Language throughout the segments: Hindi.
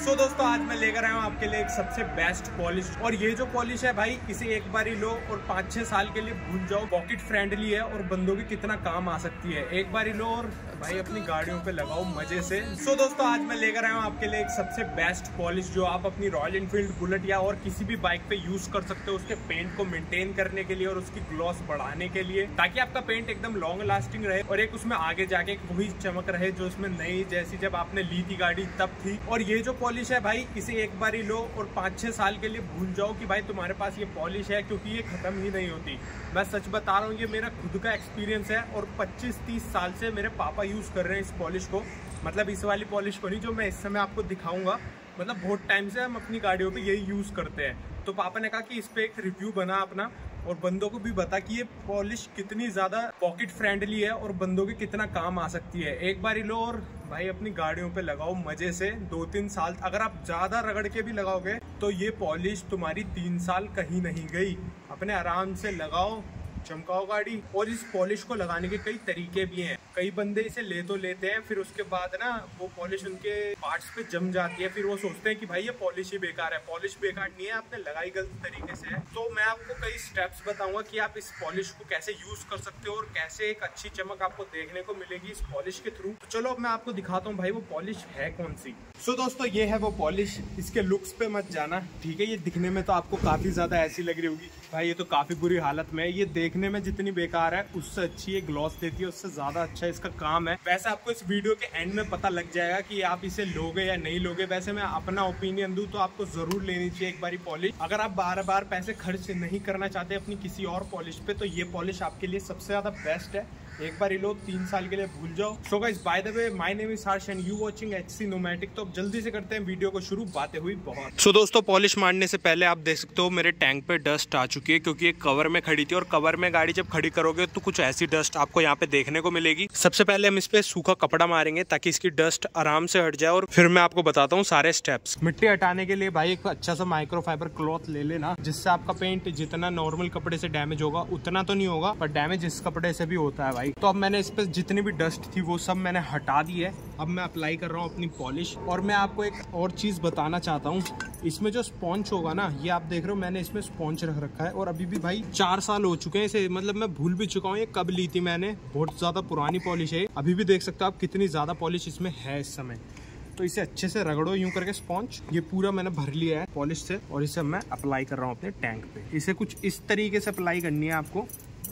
सो दोस्तों आज मैं लेकर आया हूँ आपके लिए एक सबसे बेस्ट पॉलिश। और ये जो पॉलिश है भाई, इसे एक बार ही लो और 5-6 साल के लिए भूल जाओ। पॉकेट फ्रेंडली है और बंदों की कितना काम आ सकती है। एक बार ही लो और भाई अपनी गाड़ियों पे लगाओ मजे से। सो दोस्तों आज मैं लेकर आया हूँ आपके लिए एक सबसे बेस्ट पॉलिश जो आप अपनी रॉयल एनफील्ड, बुलेट या और किसी भी बाइक पे यूज कर सकते हो, उसके पेंट को मेंटेन करने के लिए और उसकी ग्लॉस बढ़ाने के लिए, ताकि आपका पेंट एकदम लॉन्ग लास्टिंग रहे और एक उसमें आगे जाके वही चमक रहे जो उसमें नई जैसी जब आपने ली थी गाड़ी तब थी। और ये जो पॉलिश है भाई, इसे एक बार ही लो और 5-6 साल के लिए भूल जाओ कि भाई तुम्हारे पास ये पॉलिश है, क्योंकि ये खत्म ही नहीं होती। मैं सच बता रहा हूँ, ये मेरा खुद का एक्सपीरियंस है और 25-30 साल से मेरे पापा यूज कर रहे हैं इस पॉलिश को। मतलब इस वाली पॉलिश को नहीं जो मैं इस समय आपको दिखाऊंगा, मतलब बहुत टाइम से हम अपनी गाड़ियों पे यही यूज करते हैं। तो पापा ने कहा कि इस पे एक रिव्यू बना अपना और बंदों को भी बता कि ये पॉलिश कितनी ज्यादा पॉकेट फ्रेंडली है और बंदों के कितना काम आ सकती है। एक बार ही लो और भाई अपनी गाड़ियों पे लगाओ मजे से 2-3 साल। अगर आप ज्यादा रगड़ के भी लगाओगे तो ये पॉलिश तुम्हारी 3 साल कहीं नहीं गई। अपने आराम से लगाओ, चमकाओ गाड़ी। और इस पॉलिश को लगाने के कई तरीके भी हैं। कई बंदे इसे ले तो लेते हैं, फिर उसके बाद ना वो पॉलिश उनके पार्ट्स पे जम जाती है, फिर वो सोचते हैं कि भाई ये पॉलिश ही बेकार है। पॉलिश बेकार नहीं है, आपने लगाई गलत तरीके से है। तो मैं आपको कई स्टेप्स बताऊंगा कि आप इस पॉलिश को कैसे यूज कर सकते हो और कैसे एक अच्छी चमक आपको देखने को मिलेगी इस पॉलिश के थ्रू। तो चलो अब मैं आपको दिखाता हूँ भाई वो पॉलिश है कौन सी। सो दोस्तों ये है वो पॉलिश। इसके लुक्स पे मत जाना, ठीक है। ये दिखने में तो आपको काफी ज्यादा ऐसी लग रही होगी भाई, ये तो काफी बुरी हालत में है। ये देखने में जितनी बेकार है उससे अच्छी ये ग्लॉस देती है, उससे ज्यादा अच्छा इसका काम है। वैसे आपको इस वीडियो के एंड में पता लग जाएगा कि आप इसे लोगे या नहीं लोगे। वैसे मैं अपना ओपिनियन दूं तो आपको जरूर लेनी चाहिए एक बारी पॉलिश। अगर आप बार-बार पैसे खर्च नहीं करना चाहते अपनी किसी और पॉलिश पे, तो ये पॉलिश आपके लिए सबसे ज्यादा बेस्ट है। एक बार ही लो, 3 साल के लिए भूल जाओ। So guys, by the way, my name is Harsh and you watching HC Nomatic। तो अब जल्दी से करते हैं वीडियो को शुरू, बातें हुई बहुत। सो दोस्तों पॉलिश मारने से पहले आप देख सकते हो मेरे टैंक पे डस्ट आ चुकी है, क्योंकि एक कवर में खड़ी थी और कवर में गाड़ी जब खड़ी करोगे तो कुछ ऐसी डस्ट आपको यहाँ पे देखने को मिलेगी। सबसे पहले हम इस पे सूखा कपड़ा मारेंगे ताकि इसकी डस्ट आराम से हट जाए और फिर मैं आपको बताता हूँ सारे स्टेप्स। मिट्टी हटाने के लिए भाई एक अच्छा सा माइक्रोफाइबर क्लॉथ ले लेना, जिससे आपका पेंट जितना नॉर्मल कपड़े से डैमेज होगा उतना तो नहीं होगा, पर डैमेज इस कपड़े से भी होता है भाई। तो अब मैंने इस पे जितनी भी डस्ट थी वो सब मैंने हटा दी है। अब मैं अप्लाई कर रहा हूँ अपनी पॉलिश। और मैं आपको एक और चीज बताना चाहता हूँ, इसमें जो स्पॉन्ज होगा ना, ये आप देख रहे हो मैंने इसमें स्पॉन्ज रख रखा है। और अभी भी भाई 4 साल हो चुके हैं इसे, मतलब मैं भूल भी चुका हूँ ये कब ली थी मैंने। बहुत ज्यादा पुरानी पॉलिश है। अभी भी देख सकते हो आप कितनी ज्यादा पॉलिश इसमें है इस समय। तो इसे अच्छे से रगड़ो यूं करके स्पॉन्ज। ये पूरा मैंने भर लिया है पॉलिश से और इसे मैं अप्लाई कर रहा हूँ अपने टैंक पे। इसे कुछ इस तरीके से अप्लाई करनी है आपको।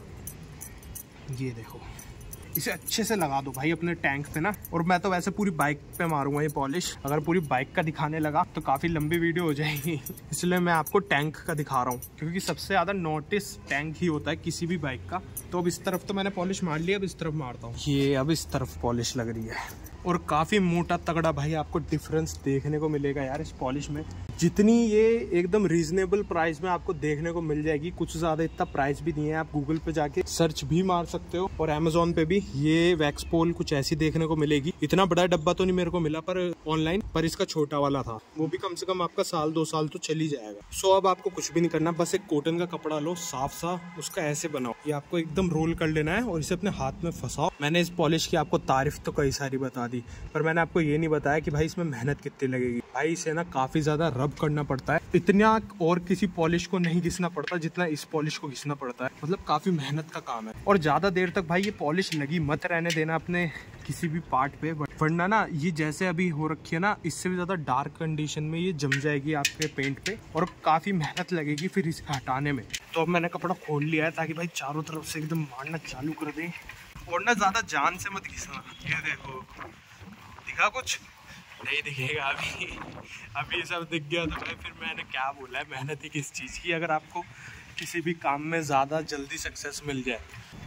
ये देखो, इसे अच्छे से लगा दो भाई अपने टैंक पे ना। और मैं तो वैसे पूरी बाइक पे मारूंगा ये पॉलिश। अगर पूरी बाइक का दिखाने लगा तो काफी लंबी वीडियो हो जाएगी, इसलिए मैं आपको टैंक का दिखा रहा हूँ, क्योंकि सबसे ज्यादा नोटिस टैंक ही होता है किसी भी बाइक का। तो अब इस तरफ तो मैंने पॉलिश मार लिया, अब इस तरफ मारता हूँ। ये अब इस तरफ पॉलिश लग रही है और काफी मोटा तगड़ा भाई आपको डिफरेंस देखने को मिलेगा यार इस पॉलिश में। जितनी ये एकदम रीजनेबल प्राइस में आपको देखने को मिल जाएगी, कुछ ज्यादा इतना प्राइस भी नहीं है। आप गूगल पे जाके सर्च भी मार सकते हो और Amazon पे भी ये वैक्स पोल कुछ ऐसी देखने को मिलेगी। इतना बड़ा डब्बा तो नहीं मेरे को मिला पर ऑनलाइन, पर इसका छोटा वाला था। वो भी कम से कम आपका 1-2 साल तो चल ही जाएगा। सो अब आपको कुछ भी नहीं करना, बस एक कॉटन का कपड़ा लो साफ सा, उसका ऐसे बनाओ। ये आपको एकदम रोल कर लेना है और इसे अपने हाथ में फंसाओ। मैंने इस पॉलिश की आपको तारीफ तो कई सारी बता दी, पर मैंने आपको ये नहीं बताया कि भाई इसमें मेहनत कितनी लगेगी। भाई इसे ना काफी ज्यादा रब करना पड़ता है। इतना और किसी पॉलिश को नहीं घिसना पड़ता जितना इस पॉलिश को घिसना पड़ता है। मतलब काफी मेहनत का काम है। और ज्यादा देर तक भाई ये पॉलिश लगी मत रहने देना अपने किसी भी पार्ट पे, वरना ना ये जैसे अभी हो रखी है ना, इससे भी ज्यादा डार्क कंडीशन में ये जम जाएगी आपके पेंट पे और काफी मेहनत लगेगी फिर इसे हटाने में। तो अब मैंने कपड़ा खोल लिया है ताकि भाई चारों तरफ से एकदम मारना चालू कर दें और ना ज्यादा जान से मत घिसना। ये देखो, दिखा कुछ नहीं दिखेगा अभी सब दिख गया तो भाई फिर मैंने क्या बोला है, मेहनत ही किस चीज़ की अगर आपको किसी भी काम में ज़्यादा जल्दी सक्सेस मिल जाए।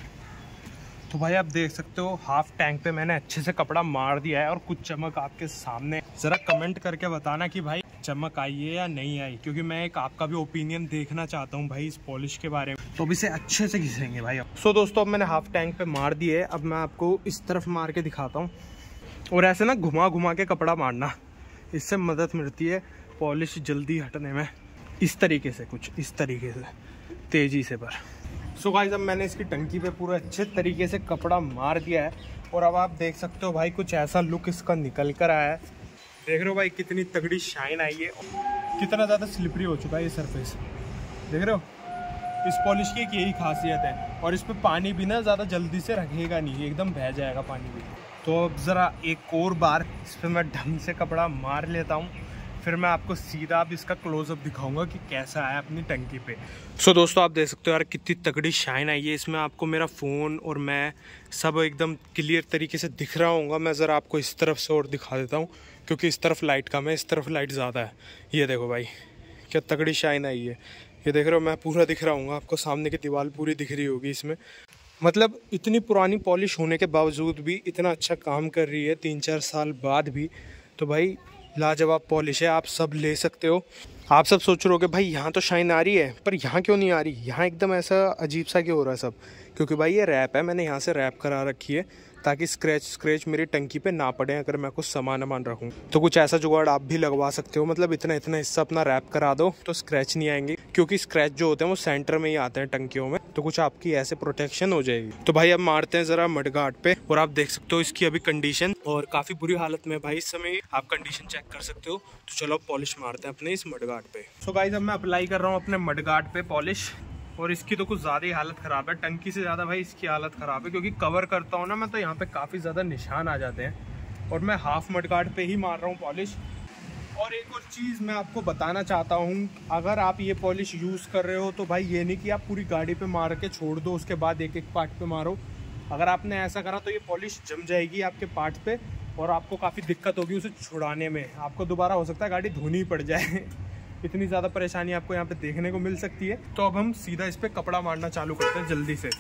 तो भाई आप देख सकते हो हाफ टैंक पे मैंने अच्छे से कपड़ा मार दिया है और कुछ चमक आपके सामने। ज़रा कमेंट करके बताना कि भाई चमक आई है या नहीं आई, क्योंकि मैं एक आपका भी ओपिनियन देखना चाहता हूँ भाई इस पॉलिश के बारे में। तो अब इसे अच्छे से घिसेंगे भाई। सो दोस्तों अब मैंने हाफ टैंक पे मार दिए, अब मैं आपको इस तरफ मार के दिखाता हूँ। और ऐसे ना घुमा घुमा के कपड़ा मारना, इससे मदद मिलती है पॉलिश जल्दी हटने में। इस तरीके से, कुछ इस तरीके से तेजी से। पर सो गाइस अब मैंने इसकी टंकी पे पूरा अच्छे तरीके से कपड़ा मार दिया है और अब आप देख सकते हो भाई कुछ ऐसा लुक इसका निकल कर आया है। देख रहे हो भाई कितनी तगड़ी शाइन आई है, कितना ज़्यादा स्लिपरी हो चुका है ये सरफेस, देख रहे हो। इस पॉलिश की एक यही खासियत है, और इस पर पानी भी ना ज़्यादा जल्दी से रखेगा नहीं, एकदम बह जाएगा पानी भी। तो अब ज़रा एक और बार इस पर मैं ढंग से कपड़ा मार लेता हूँ, फिर मैं आपको सीधा अब इसका क्लोजअप दिखाऊंगा कि कैसा है अपनी टंकी पे। सो दोस्तों आप देख सकते हो यार कितनी तगड़ी शाइन आई है इसमें, आपको मेरा फ़ोन और मैं सब एकदम क्लियर तरीके से दिख रहा होगा। मैं ज़रा आपको इस तरफ से और दिखा देता हूँ, क्योंकि इस तरफ लाइट कम है, इस तरफ लाइट ज़्यादा है। ये देखो भाई क्या तगड़ी शाइन आई है, ये देख रहे हो, मैं पूरा दिख रहा हूँ आपको, सामने की दीवार पूरी दिख रही होगी इसमें। मतलब इतनी पुरानी पॉलिश होने के बावजूद भी इतना अच्छा काम कर रही है 3-4 साल बाद भी। तो भाई लाजवाब पॉलिश है, आप सब ले सकते हो। आप सब सोच रहे होगे भाई यहाँ तो शाइन आ रही है, पर यहाँ क्यों नहीं आ रही, यहाँ एकदम ऐसा अजीब सा क्यों हो रहा है सब, क्योंकि भाई ये रैप है, मैंने यहाँ से रैप करा रखी है ताकि स्क्रैच मेरी टंकी पे ना पड़े अगर मैं कुछ सामान रखूँ। तो कुछ ऐसा जुगाड़ आप भी लगवा सकते हो, मतलब इतना हिस्सा अपना रैप करा दो तो स्क्रैच नहीं आएंगे, क्योंकि स्क्रैच जो होते हैं वो सेंटर में ही आते हैं टंकियों में, तो कुछ आपकी ऐसे प्रोटेक्शन हो जाएगी। तो भाई अब मारते हैं जरा मडगार्ड पे, और आप देख सकते हो इसकी अभी कंडीशन, और काफी बुरी हालत में भाई इस समय, आप कंडीशन चेक कर सकते हो। तो चलो अब पॉलिश मारते हैं अपने इस मडगार्ड पे। सो गाइस अब मैं अप्लाई कर रहा हूँ अपने मडगार्ड पे पॉलिश, और इसकी तो कुछ ज़्यादा ही हालत ख़राब है, टंकी से ज़्यादा भाई इसकी हालत ख़राब है, क्योंकि कवर करता हूँ ना मैं तो यहाँ पे काफ़ी ज़्यादा निशान आ जाते हैं, और मैं हाफ मडगार्ड पे ही मार रहा हूँ पॉलिश। और एक और चीज़ मैं आपको बताना चाहता हूँ, अगर आप ये पॉलिश यूज़ कर रहे हो तो भाई ये नहीं कि आप पूरी गाड़ी पे मार के छोड़ दो, उसके बाद एक एक पार्ट पे मारो। अगर आपने ऐसा करा तो ये पॉलिश जम जाएगी आपके पार्ट पे, और आपको काफ़ी दिक्कत होगी उसे छुड़ाने में, आपको दोबारा हो सकता है गाड़ी धोनी पड़ जाए इतनी ज़्यादा परेशानी आपको यहाँ पे देखने को मिल सकती है। तो अब हम सीधा इस पे कपड़ा मारना चालू करते हैं जल्दी से।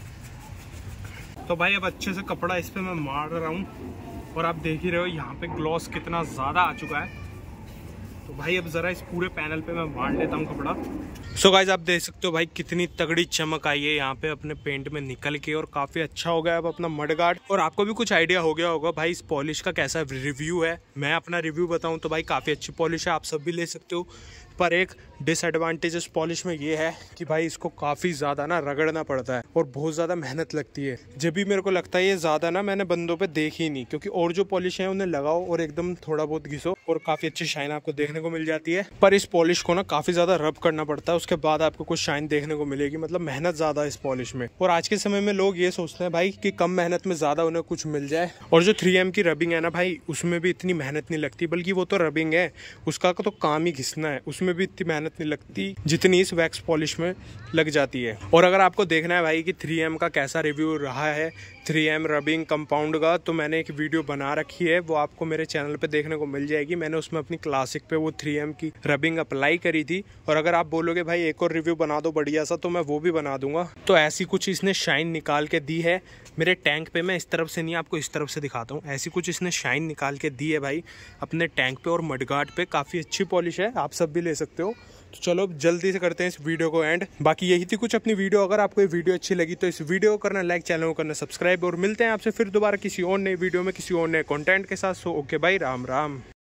तो भाई अब अच्छे से कपड़ा इस पे मैं मार रहा हूँ, और आप देख ही रहे हो यहाँ पे ग्लॉस कितना ज़्यादा आ चुका है। तो भाई अब ज़रा इस पूरे पैनल पे मैं मार लेता हूँ कपड़ा। सो गाइस आप देख सकते हो भाई कितनी तगड़ी चमक आई है यहाँ पे अपने पेंट में निकल के, और काफ़ी अच्छा हो गया अब अपना मडगार्ड। और आपको भी कुछ आइडिया हो गया होगा भाई इस पॉलिश का कैसा रिव्यू है। मैं अपना रिव्यू बताऊँ तो भाई काफ़ी अच्छी पॉलिश है, आप सब भी ले सकते हो। पर एक डिसएडवांटेज इस पॉलिश में ये है कि भाई इसको काफ़ी ज़्यादा ना रगड़ना पड़ता है, और बहुत ज़्यादा मेहनत लगती है। जब भी मेरे को लगता है ये ज़्यादा ना मैंने बंदों पे देखी ही नहीं, क्योंकि और जो पॉलिश है उन्हें लगाओ और एकदम थोड़ा बहुत घिसो और काफ़ी अच्छी शाइन आपको देखने को मिल जाती है। पर इस पॉलिश को ना काफ़ी ज़्यादा रब करना पड़ता है, उसके बाद आपको कुछ शाइन देखने को मिलेगी, मतलब मेहनत ज़्यादा है इस पॉलिश में। और आज के समय में लोग ये सोचते हैं भाई कि कम मेहनत में ज़्यादा उन्हें कुछ मिल जाए। और जो 3M की रबिंग है ना भाई, उसमें भी इतनी मेहनत नहीं लगती, बल्कि वो तो रबिंग है, उसका तो काम ही घिसना है, उसमें भी इतनी मेहनत नहीं लगती जितनी इस वैक्स पॉलिश में लग जाती है। और अगर आपको देखना है भाई कि 3M का कैसा रिव्यू रहा है 3M रबिंग कंपाउंड का, तो मैंने एक वीडियो बना रखी है, वो आपको मेरे चैनल पे देखने को मिल जाएगी। मैंने उसमें अपनी क्लासिक पे वो 3M की रबिंग अप्लाई करी थी, और अगर आप बोलोगे भाई एक और रिव्यू बना दो बढ़िया सा, तो मैं वो भी बना दूंगा। तो ऐसी कुछ इसने शाइन निकाल के दी है मेरे टैंक पे, मैं इस तरफ से नहीं आपको इस तरफ से दिखाता हूँ, ऐसी कुछ इसने शाइन निकाल के दी है भाई अपने टैंक पे और मडगार्ड पे। काफ़ी अच्छी पॉलिश है, आप सब भी ले सकते हो। तो चलो जल्दी से करते हैं इस वीडियो को एंड। बाकी यही थी कुछ अपनी वीडियो, अगर आपको ये वीडियो अच्छी लगी तो इस वीडियो को करना लाइक, चैनल को करना सब्सक्राइब, और मिलते हैं आपसे फिर दोबारा किसी और नई वीडियो में किसी और नए कंटेंट के साथ। सो ओके भाई, राम राम।